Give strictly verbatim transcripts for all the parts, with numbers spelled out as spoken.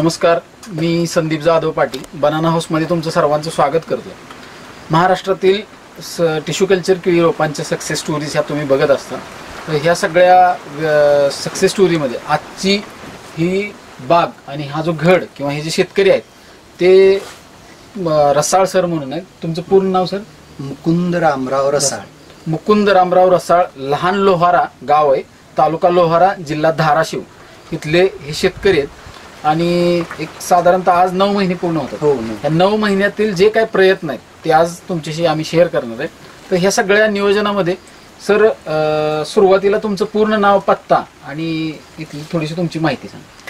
नमस्कार, मी संदीप जाधव पाटील बनाना हाऊसमध्ये तुमचं सर्वांचं स्वागत करतो. महाराष्ट्रातील टिश्यू कल्चर केळी रोपांच्या सक्सेस स्टोरीज ह्या तुम्ही बघत असता. तर ह्या सगळ्या सक्सेस स्टोरीमध्ये आजची ही बाग आणि हा जो घड किंवा हे जे शेतकरी आहेत ते रसाळ सर म्हणून आहेत. तुमचं पूर्ण नाव सर? मुकुंद रामराव रसाळ. मुकुंद रामराव रसाळ, लहान लोहारा गाव आहे, तालुका लोहारा, जिल्हा धाराशिव इथले हे शेतकरी आहेत. आणि एक साधारणतः आज नऊ महिने पूर्ण होतात. हो, या नऊ महिन्यातील जे काही प्रयत्न आहेत ते आज तुमच्याशी आम्ही शेअर करणार आहे. तर ह्या सगळ्या नियोजनामध्ये सर सुरुवातीला तुमचं पूर्ण नाव, पत्ता आणि इथली थोडीशी तुमची माहिती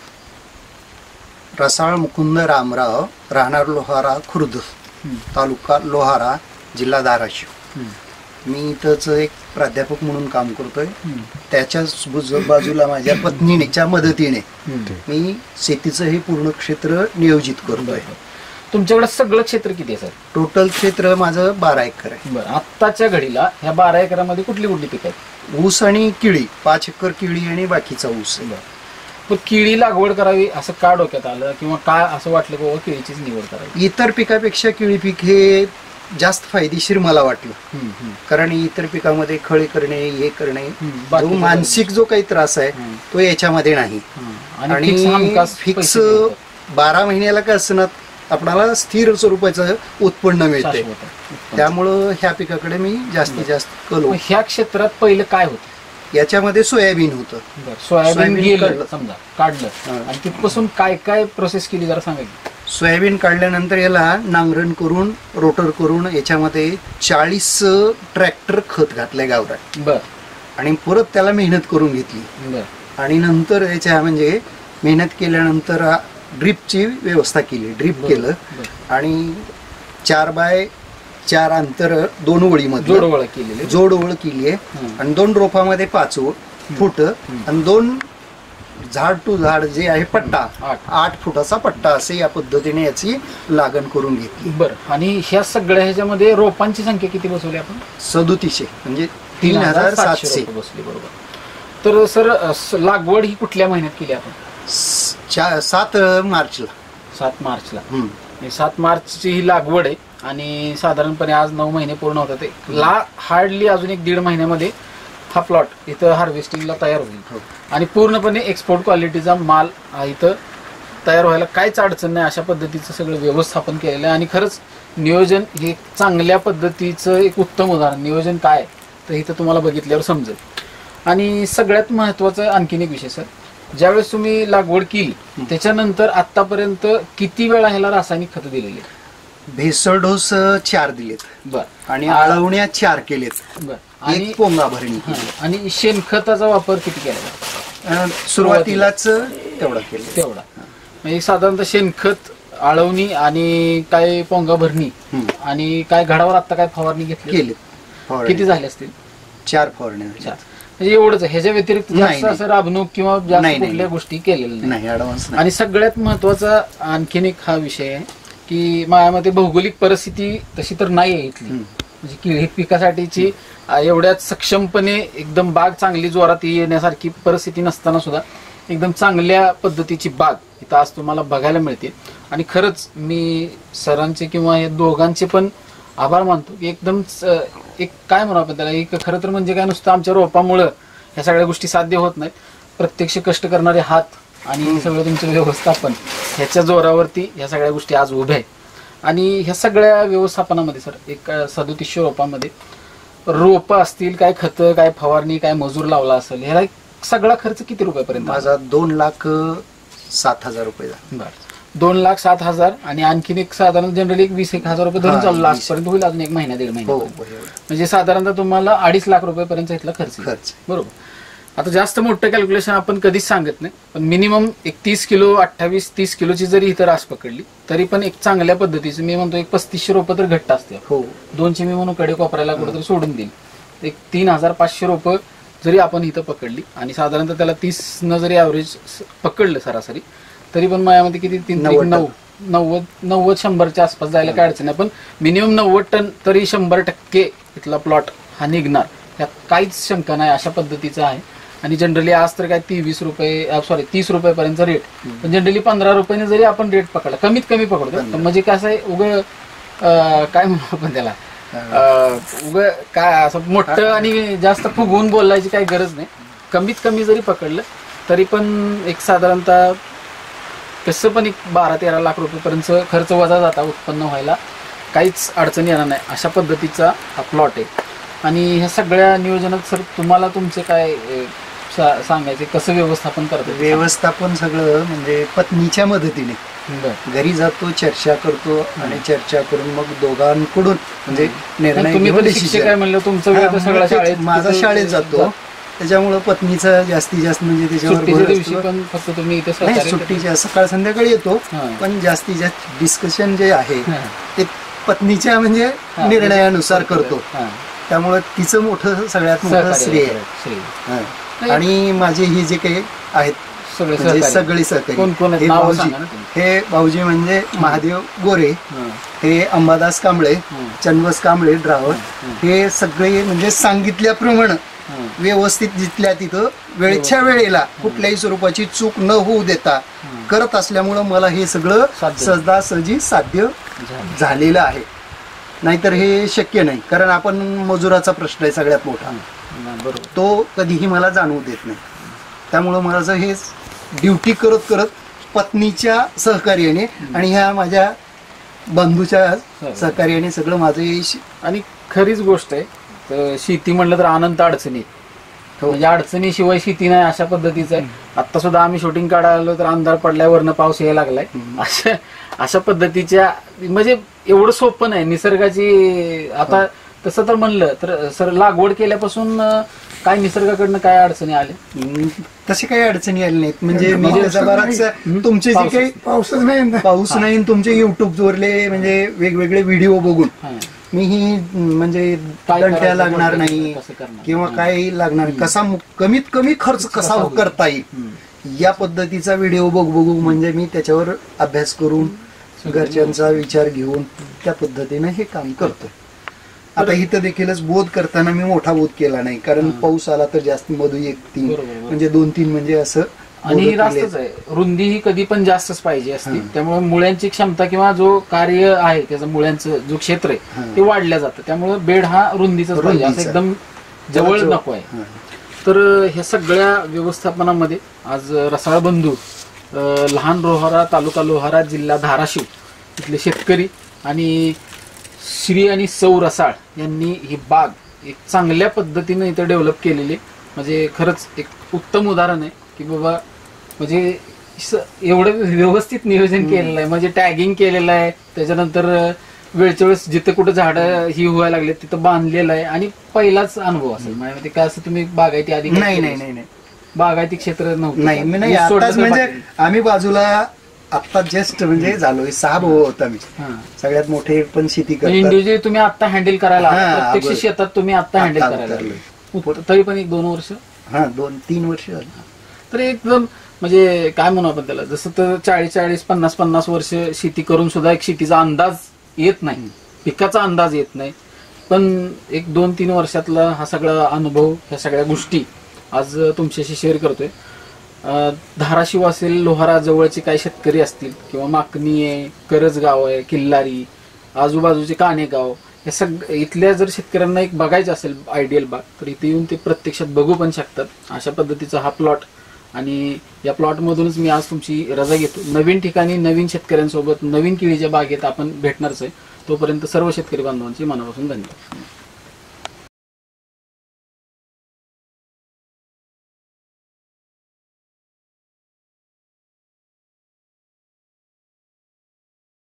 सांगा. रसाळ मुकुंद रामराव, राहणार लोहारा खुर्द, तालुका लोहारा, जिल्हा धाराशिव. मी इथंच एक प्राध्यापक म्हणून काम करतोय. त्याच्याच बाजूला माझ्या पत्नीच्या मदतीने मी शेतीचं हे पूर्ण क्षेत्र नियोजित करतोय. तुमच्याकडे सगळं क्षेत्र किती आहे सर? टोटल क्षेत्र माझं बारा एकर आहे. बरं, आत्ताच्या घडीला ह्या बारा एकरामध्ये कुठली कुठली पिकं आहेत? ऊस आणि केळी, पाच एकर केळी आणि बाकीचा ऊस. पण केळी लागवड करावी असं का डोक्यात आलं किंवा काय असं वाटलं की बाबा केळीचीच निवड करावी? इतर पिकापेक्षा केळी पीक हे जास्त फायदेशीर मला वाटलं. कारण इतर पिकामध्ये खळे करणे, हे करणे, जो मानसिक जो काही त्रास आहे तो याच्यामध्ये नाही. आणि फिक्स बारा महिन्याला काय असणार आपल्याला स्थिर स्वरूपाचं उत्पन्न मिळते. त्यामुळं ह्या पिकाकडे मी जास्तीत जास्त कलो. ह्या क्षेत्रात पहिलं काय होतं? याच्यामध्ये सोयाबीन होतं. सोयाबीन गेलं समजा, काढलं, आणि तिथपासून काय काय प्रोसेस केली जरा सांगा. सोयाबीन काढल्यानंतर याला नांगरण करून, रोटर करून याच्यामध्ये चाळीस ट्रॅक्टर खत घातले गावरान. बर. आणि परत त्याला मेहनत करून घेतली. बर. आणि नंतर याच्या म्हणजे मेहनत केल्यानंतर ड्रीपची व्यवस्था केली. ड्रीप केलं आणि चार बाय चार अंतर दोन ओळीमध्ये जोडवळ केलेली जोड ओळ केली आहे. आणि दोन रोपामध्ये पाच फूट आणि दोन झाड टू झाड जे आहे पट्टा, आठ फुटाचा पट्टा असे या पद्धतीने याची लागण करून घेतली. बरं. आणि ह्या सगळ्या ह्याच्यामध्ये रोपांची संख्या किती बसवली आपण? सदोतीसशे म्हणजे तीन हजार सातशे बसली. बरोबर. तर सर लागवड ही कुठल्या महिन्यात केली आपण? सात मार्चला. सात मार्चला सात मार्चची ही लागवड आहे. आणि साधारणपणे आज नऊ महिने पूर्ण होतात. ला हार्डली अजून एक दीड महिन्यामध्ये हा प्लॉट इथं हार्वेस्टिंगला तयार होईल. आणि पूर्णपणे एक्सपोर्ट क्वालिटीचा माल हा इथं तयार व्हायला काहीच अडचण नाही अशा पद्धतीचं सगळं व्यवस्थापन केलेलं आहे. आणि खरंच नियोजन हे चांगल्या पद्धतीचं एक उत्तम उदाहरण. नियोजन काय तर इथं तुम्हाला बघितल्यावर समजेल. आणि सगळ्यात महत्त्वाचा आणखीन एक विषय सर, ज्यावेळेस तुम्ही लागवड केली त्याच्यानंतर आतापर्यंत किती वेळा ह्याला रासायनिक खतं दिलेली? भेसळ डोस चार दिलेत. बर. आणि आळवण्या चार केलेत. बर. आणि पोंगा भरणी. आणि शेणखताचा वापर किती केला? सुरुवातीलाच तेवढा केला. तेवढा म्हणजे साधारणतः शेणखत, आळवणी आणि काय पोंगा भरणी आणि काय घडावर आता काय फवारणी घेतली केली? किती झाले असतील? चार फवारणी. चार म्हणजे एवढंच. ह्याच्या व्यतिरिक्त जास्त असं राबणूक किंवा जास्त कुठल्या गोष्टी केलेल्या नाही ऍडव्हान्स. आणि सगळ्यात महत्वाचा आणखीन एक हा विषय आहे की माझ्यामध्ये भौगोलिक परिस्थिती तशी तर नाही आहे इथली. म्हणजे केळी पिकासाठीची एवढ्याच सक्षमपणे एकदम बाग चांगली जोरात येण्यासारखी परिस्थिती नसताना सुद्धा एकदम चांगल्या पद्धतीची बाग इथं आज तुम्हाला बघायला मिळते. आणि खरंच मी सरांचे किंवा हे दोघांचे पण आभार मानतो की एकदम एक काय म्हणू आपण त्याला, एक खरं तर म्हणजे काय नुसतं आमच्या रोपामुळं ह्या सगळ्या गोष्टी साध्य होत नाहीत. प्रत्यक्ष कष्ट करणारे हात आणि सगळं तुमचं व्यवस्थापन ह्याच्या जोरावरती ह्या सगळ्या गोष्टी आज उभ्या आहेत. आणि ह्या सगळ्या व्यवस्थापनामध्ये सर एक सदोतीसशे रोपांमध्ये रोप असतील, काय खतं, काय फवारणी, काय मजूर लावला असेल, ह्याला सगळा खर्च किती रुपयापर्यंत? माझा दोन लाख सात हजार रुपये. बरं. दोन लाख सात हजार आणि आणखीन एक साधारण जनरली एक वीस एक हजार रुपये धरून चालू लास्ट पर्यंत होईल अजून एक महिना दीड महिना. म्हणजे साधारणतः तुम्हाला अडीच लाख रुपयेपर्यंत इथला खर्च खर्च बरोबर. आता जास्त मोठं कॅल्क्युलेशन आपण कधीच सांगत नाही, पण मिनिमम एक तीस किलो अठ्ठावीस तीस किलोची जरी इथं रास पकडली तरी पण एक चांगल्या पद्धतीचं मी म्हणतो एक पस्तीसशे रोपं तर घट्ट असते. हो. दोनशे मी म्हणून कडे कोपऱ्याला कुठेतरी सोडून देईल. एक तीन हजार पाचशे रोपं जरी आपण इथं पकडली आणि साधारणतः त्याला तीस न जरी ॲव्हरेज पकडलं सरासरी तरी पण माझ्यामध्ये किती तीन नऊ नव्वद नव्वद शंभरच्या आसपास जायला काय अडचण नाही. पण मिनिमम नव्वद टन तरी शंभर टक्के इथला प्लॉट हा निघणार, यात काहीच शंका नाही अशा पद्धतीचं आहे. आणि जनरली आज तर काय तेवीस रुपये सॉरी तीस रुपयापर्यंत रेट, पण जनरली पंधरा रुपयाने जरी आपण रेट पकडला, कमीत कमी पकडतो, म्हणजे कसं आहे उग काय म्हणू आपण त्याला, उग काय असं मोठं आणि जास्त फुगवून बोलायची काही गरज नाही. कमीत कमी जरी पकडलं तरी पण एक साधारणतः कसं पण एक बारा तेरा लाख रुपयेपर्यंत खर्च वजा जाता उत्पन्न व्हायला काहीच अडचण येणार नाही, अशा पद्धतीचा हा प्लॉट आहे. आणि ह्या सगळ्या नियोजनात सर तुम्हाला तुमचे काय सांगायचे, कसं व्यवस्थापन करतो? व्यवस्थापन सगळं म्हणजे पत्नीच्या मदतीने घरी जातो, चर्चा करतो आणि चर्चा करून मग दोघांकडून म्हणजे निर्णय म्हणलं तुमचं सगळं शाळेत, माझा शाळेत जातो, त्याच्यामुळं पत्नीचा जास्तीत जास्त म्हणजे त्याच्यावर पण फक्त तुम्ही इथे सुट्टीच्या सकाळ संध्याकाळी येतो, पण जास्तीत जास्त डिस्कशन जे आहे ते पत्नीच्या म्हणजे निर्णयानुसार करतो. त्यामुळं तिचं मोठं सगळ्यात मोठं श्रेय आहे. आणि माझे हे जे काही आहेत म्हणजे सगळे सहकारी, हे भाऊजी म्हणजे महादेव गोरे, हे अंबादास कांबळे, चन्वस कांबळे ड्रायव्हर, हे सगळे म्हणजे सांगितल्याप्रमाणे व्यवस्थित जिथल्या तिथं वेळच्या वेळेला कुठल्याही स्वरूपाची चूक न होऊ देता करत असल्यामुळं मला हे सगळं सहजासहजी साध्य झालेलं आहे. नाहीतर हे शक्य नाही, कारण आपण मजुराचा प्रश्न आहे सगळ्यात मोठा, तो कधीही मला जाणवू देत नाही. त्यामुळं माझं हे ड्युटी करत करत पत्नीच्या सहकार्याने आणि ह्या माझ्या बंधूच्या सहकार्याने सगळं माझं यश. आणि खरीच गोष्ट आहे, तर शेती म्हणलं तर अनंत अडचणी, म्हणजे अडचणीशिवाय शेती नाही अशा पद्धतीचं आहे. आता सुद्धा आम्ही शूटिंग काढायला तर अंधार पडल्यावरनं पाऊस यायला लागलाय, अशा अशा पद्धतीच्या म्हणजे एवढं सोपं नाही निसर्गाची. आता तसं तर म्हणलं तर सर लागवड केल्यापासून काय निसर्गाकडनं काय अडचणी आल्या? तसे काही अडचणी आल्या नाहीत. म्हणजे बराच तुमचे जे काही पाऊसच नाही पाऊस नाही तुमचे युट्यूब वरले म्हणजे वेगवेगळे व्हिडिओ बघून मी ही म्हणजे काय लागणार नाही किंवा काय लागणार, कसा कमीत कमी खर्च कसा करता येईल या पद्धतीचा व्हिडिओ बघ बघू म्हणजे मी त्याच्यावर अभ्यास करून घरच्यांचा विचार घेऊन त्या पद्धतीने हे काम करतो. आता इथं देखीलच बोध करताना मी मोठा बोध केला नाही, कारण पाऊस आला तर जास्त मधू एक तीन म्हणजे दोन तीन म्हणजे असं. आणि रास्तच आहे, रुंदी ही कधी पण जास्तच पाहिजे असते, त्यामुळे मुळ्यांची क्षमता किंवा जो कार्य आहे त्याचं मुळ्यांचं जो क्षेत्र आहे ते वाढल्या जातं, त्यामुळे बेड हा रुंदीचा पाहिजे, असं एकदम जवळ नको आहे. तर ह्या सगळ्या व्यवस्थापनामध्ये आज रसाळ बंधू लहान रोहारा, तालुका लोहारा, जिल्हा धाराशिव इथले शेतकरी आणि श्री आणि सौ रसाळ यांनी ही बाग एक चांगल्या पद्धतीने इथं डेव्हलप केलेली, म्हणजे खरंच एक उत्तम उदाहरण आहे की बाबा म्हणजे एवढं व्यवस्थित नियोजन केलेलं आहे, म्हणजे टॅगिंग केलेलं आहे, त्याच्यानंतर वेळच्या वेळेस जिथे कुठे झाडं ही व्हायला लागले तिथं बांधलेलं आहे. आणि पहिलाच अनुभव असेल माझ्यामध्ये काय असं तुम्ही बागायती आधी नाही नाही नाही बागायती क्षेत्र नव्हतं नाही मी नाही म्हणजे आम्ही बाजूला आता जस्ट म्हणजे झालोय सहा भाऊ होता मी, सगळ्यात मोठे पण शेती करतात. इंडिव्हिज्युअली तुम्ही आता हँडल करायला प्रत्यक्ष शेतात तुम्ही आता हँडल करायला तरी पण एक दोन वर्ष हा दोन तीन वर्ष झाली. तर एकदम म्हणजे काय म्हणू आपण त्याला, जसं तर चाळीस चाळीस पन्नास पन्नास वर्ष शेती करून सुद्धा एक शेतीचा अंदाज येत नाही, पिकाचा अंदाज येत नाही, पण एक दोन तीन वर्षातला हा सगळा अनुभव ह्या सगळ्या गोष्टी आज तुमच्याशी शेअर करतोय. धाराशिव असेल, लोहारा जवळचे काही शेतकरी असतील किंवा माकणी आहे, करजगाव आहे, किल्लारी, आजूबाजूचे काणेगाव, हे सग इथल्या जर शेतकऱ्यांना एक बघायचं असेल आयडियल बाग तर इथे येऊन ते प्रत्यक्षात बघू पण शकतात. अशा पद्धतीचा हा प्लॉट, आणि या प्लॉटमधूनच मी आज तुमची रजा घेतो. नवीन ठिकाणी नवीन शेतकऱ्यांसोबत नवीन केळीच्या बागेत आपण भेटणारच आहे. तोपर्यंत सर्व शेतकरी बांधवांचे मनापासून धन्यवाद.